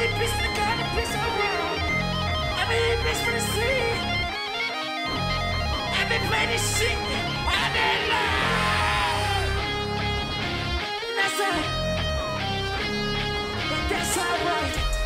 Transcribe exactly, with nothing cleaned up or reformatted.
need peace for the God and peace for the world. I need peace for the city. I need play this shit. I need love. And that's all. And that's alright.